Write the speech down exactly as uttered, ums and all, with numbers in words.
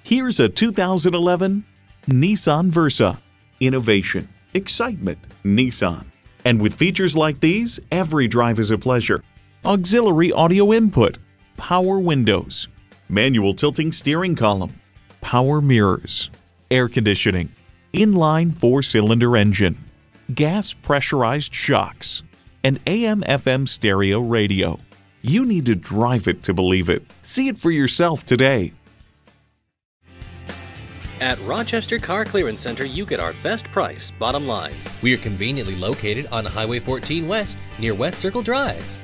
Here's a two thousand eleven Nissan Versa. Innovation, excitement, Nissan. And with features like these, every drive is a pleasure. Auxiliary audio input, power windows, manual tilting steering column, power mirrors, air conditioning, inline four-cylinder engine, gas pressurized shocks, and A M F M stereo radio. You need to drive it to believe it. See it for yourself today. At Rochester Car Clearance Center, you get our best price, bottom line. We are conveniently located on Highway fourteen West near West Circle Drive.